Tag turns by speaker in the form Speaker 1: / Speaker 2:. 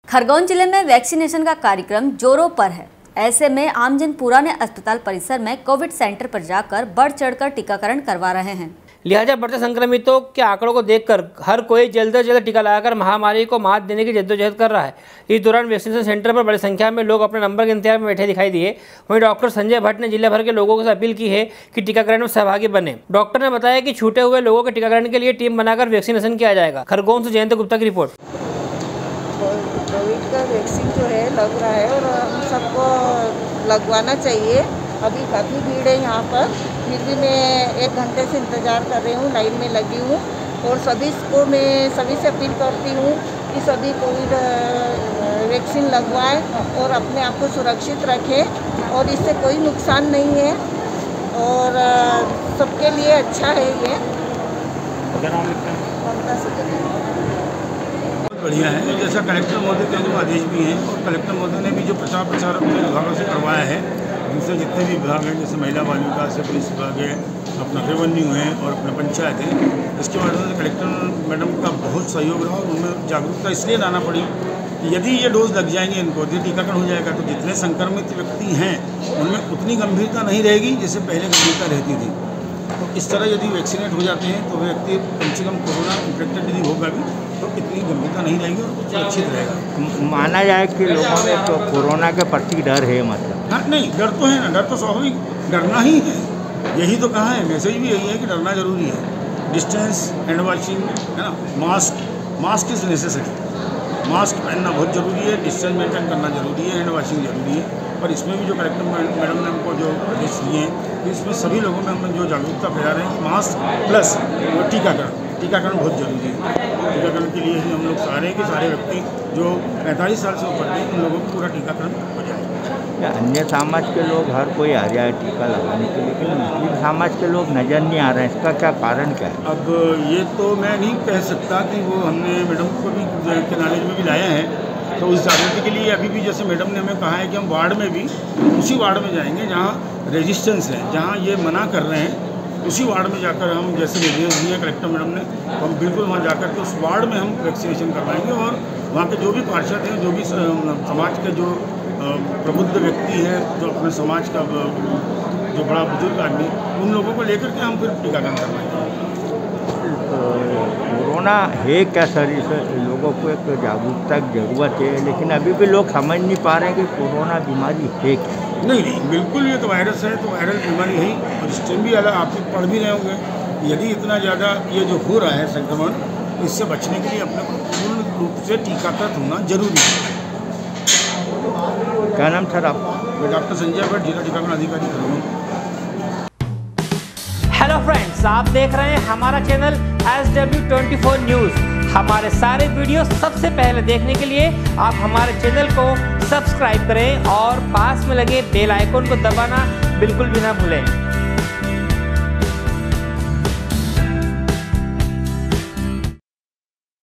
Speaker 1: खरगोन जिले में वैक्सीनेशन का कार्यक्रम जोरों पर है। ऐसे में आमजन पुराने अस्पताल परिसर में कोविड सेंटर पर जाकर बढ़ चढ़कर टीकाकरण करवा रहे हैं।
Speaker 2: लिहाजा बढ़ते संक्रमितों के आंकड़ों को देखकर हर कोई जल्द से जल्द टीका लगाकर महामारी को मात देने की जद्दोजहद कर रहा है। इस दौरान वैक्सीनेशन सेंटर पर बड़ी संख्या में लोग अपने नंबर के इंतजार में बैठे दिखाई दिए। वहीं डॉक्टर संजय भट्ट ने जिले भर के लोगों से अपील की है कि टीकाकरण में सहभागी बने। डॉक्टर ने बताया कि छूटे हुए लोगों के टीकाकरण के लिए टीम बनाकर वैक्सीनेशन किया जाएगा। खरगोन से जयंत गुप्ता की रिपोर्ट।
Speaker 3: कोविड का वैक्सीन जो है लग रहा है और हम सबको लगवाना चाहिए। अभी काफ़ी भीड़ है यहाँ पर, फिर भी मैं 1 घंटे से इंतज़ार कर रही हूँ, लाइन में लगी हूँ। और सभी से अपील करती हूँ कि सभी कोविड वैक्सीन लगवाएं और अपने आप को सुरक्षित रखें और इससे कोई नुकसान नहीं है और सबके लिए अच्छा है ये।
Speaker 4: बढ़िया है। जैसा कलेक्टर महोदय के जो आदेश भी हैं और कलेक्टर महोदय ने भी जो प्रचार अपने विभागों से करवाया है, दूसरे जितने भी विभाग हैं जैसे महिला बाल विकास है, पुलिस विभाग है, अपना रेवेन्यू है और अपने पंचायत है, इसके माध्यम से कलेक्टर मैडम का बहुत सहयोग रहा और उनमें जागरूकता इसलिए लाना पड़ी कि यदि ये डोज लग जाएंगे इनको, यदि टीकाकरण हो जाएगा तो जितने संक्रमित व्यक्ति हैं उनमें उतनी गंभीरता नहीं रहेगी जैसे पहले गंभीरता रहती थी। तो इस तरह यदि वैक्सीनेट हो जाते हैं तो व्यक्ति कम से कम कोरोना इन्फेक्टेड यदि होगा भी तो इतनी गंभीरता नहीं रहेगी और सुरक्षित रहेगा।
Speaker 5: माना जाए कि लोगों में तो कोरोना के प्रति डर है, मतलब
Speaker 4: हाँ नहीं, डर तो है ना, डर तो स्वाभाविक, डरना ही है। यही तो कहा है, मैसेज भी यही है कि डरना जरूरी है। डिस्टेंस, हैंड वॉशिंग है ना, मास्क इज़ नेसेसरी, मास्क पहनना बहुत ज़रूरी है, डिस्टेंस मेंटेन करना जरूरी है, हैंड वॉशिंग जरूरी है। और इसमें भी जो कलेक्टर मैडम ने हमको जो आदेश दिए हैं इसमें सभी लोगों में हम जो जागरूकता फैला रहे हैं कि मास्क प्लस टीकाकरण बहुत जरूरी है। टीकाकरण के लिए ही हम लोग चाह रहे हैं कि सारे व्यक्ति जो 45 साल से ऊपर हैं उन लोगों को पूरा टीकाकरण हो जाए।
Speaker 5: अन्य समाज के लोग हर कोई आ जाए टीका लगाने के लिए, लेकिन मुस्लिम समाज के लोग नज़र नहीं आ रहे हैं, इसका क्या कारण क्या है?
Speaker 4: अब ये तो मैं नहीं कह सकता कि वो हमने मैडम को भी के नॉलेज में भी लाया है, तो उस जागृति के लिए अभी भी जैसे मैडम ने हमें कहा है कि हम वार्ड में भी उसी वार्ड में जाएंगे जहाँ रेजिस्टेंस है, जहाँ ये मना कर रहे हैं, उसी वार्ड में जाकर हम जैसे निर्देश दिए कलेक्टर मैडम ने, हम बिल्कुल वहाँ जाकर के उस वार्ड में हम वैक्सीनेशन करवाएंगे और वहाँ के जो भी पार्षद हैं, जो भी समाज के जो प्रबुद्ध व्यक्ति हैं, जो अपने समाज का जो बड़ा बुजुर्ग आदमी, उन लोगों को लेकर के हम फिर टीकाकरण करवाएंगे।
Speaker 5: कोरोना है क्या शरीर से, लोगों को एक जागरूकता की जरूरत है, लेकिन अभी भी लोग समझ नहीं पा रहे हैं कि कोरोना बीमारी है क्या।
Speaker 4: नहीं, बिल्कुल ये तो वायरस है, तो वायरस बीमारी है ही। और स्टेम भी अलग आप पढ़ भी रहे होंगे। यदि इतना ज़्यादा ये जो हो रहा है संक्रमण, इससे बचने के लिए अपने को पूर्ण रूप से टीकाकृत होना जरूरी है।
Speaker 5: क्या नाम सर आप?
Speaker 4: मैं डॉक्टर संजय भट्ट, जिला टीकाकरण अधिकारी खरगोन।
Speaker 2: हेलो फ्रेंड्स, आप देख रहे हैं हमारा चैनल SW24 न्यूज़। हमारे सारे वीडियो सबसे पहले देखने के लिए आप हमारे चैनल को सब्सक्राइब करें और पास में लगे बेल आइकन को दबाना बिल्कुल भी ना भूलें।